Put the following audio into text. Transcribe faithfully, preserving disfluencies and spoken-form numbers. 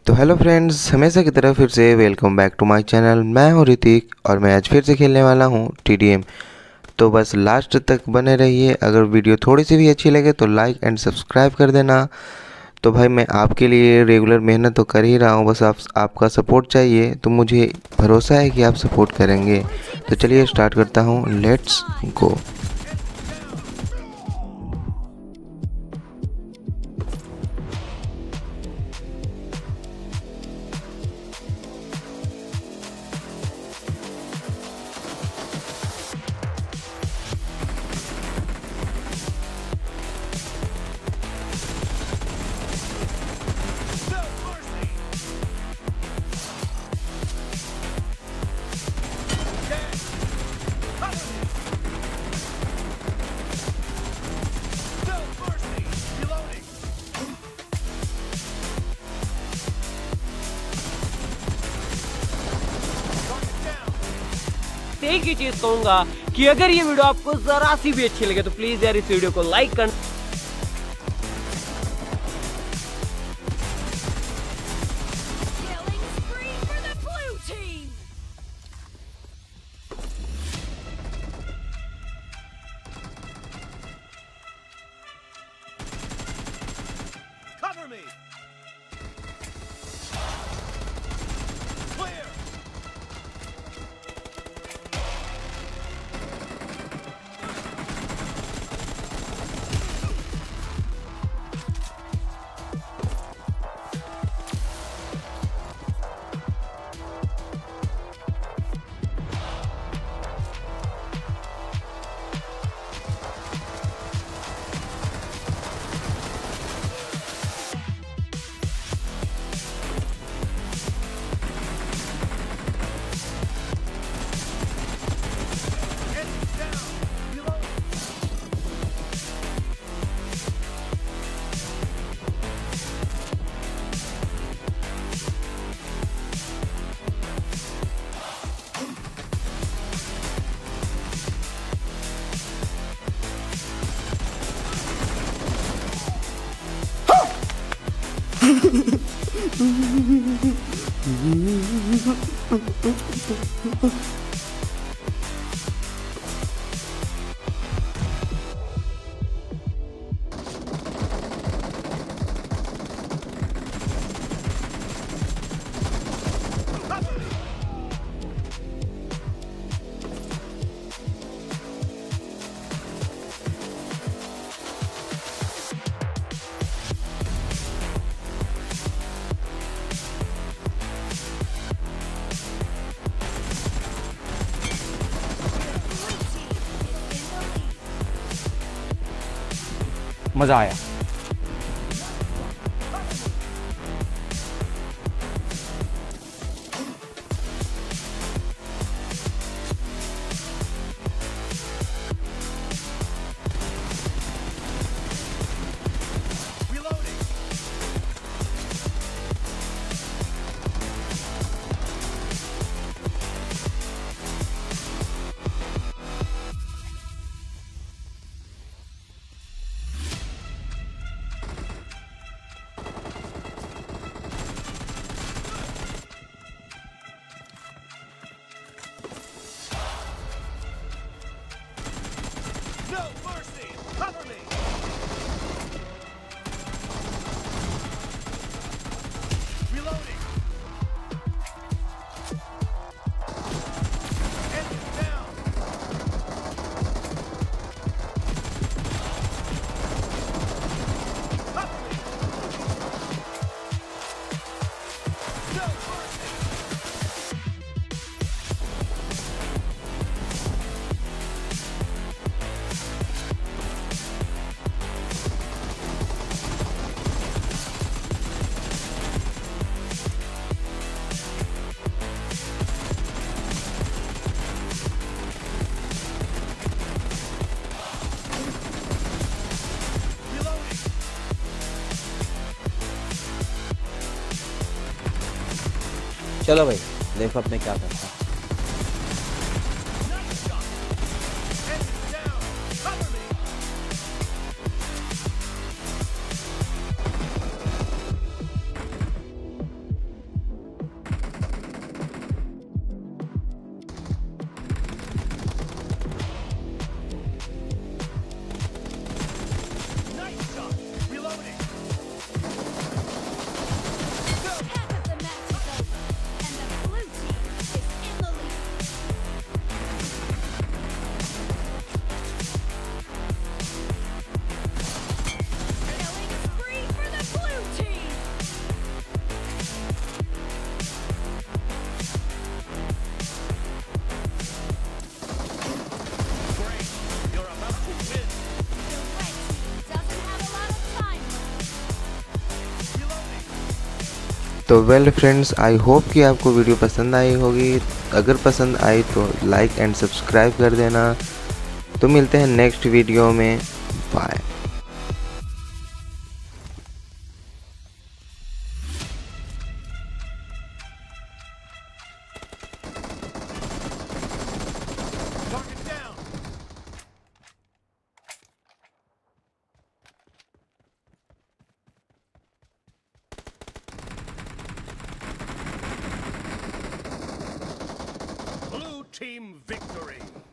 तो hello friends, हमेशा की तरह फिर से welcome back to my channel. मैं हूं ऋतिक और मैं आज फिर से खेलने वाला हूं टीडीएम। तो बस लास्ट तक बने रहिए। अगर वीडियो थोड़ी सी भी अच्छी लगे तो लाइक एंड सब्सक्राइब कर देना। तो भाई मैं आपके लिए रेगुलर मेहनत तो कर ही रहा हूं, बस आप आपका सपोर्ट चाहिए। तो मुझे भरोसा है कि आप सपोर्ट करेंगे। तो चलिए स्टार्ट करता हूँ, लेट्स गो। एक ही चीज कहूंगा कि अगर ये वीडियो आपको जरा सी भी अच्छी लगे तो प्लीज यार इस वीडियो को लाइक करना। मजा आया। चलो भाई देखो अब मैं क्या करता हूँ। तो वेल फ्रेंड्स, आई होप कि आपको वीडियो पसंद आई होगी। अगर पसंद आई तो लाइक एंड सब्सक्राइब कर देना। तो मिलते हैं नेक्स्ट वीडियो में। बाय। Blue team victory!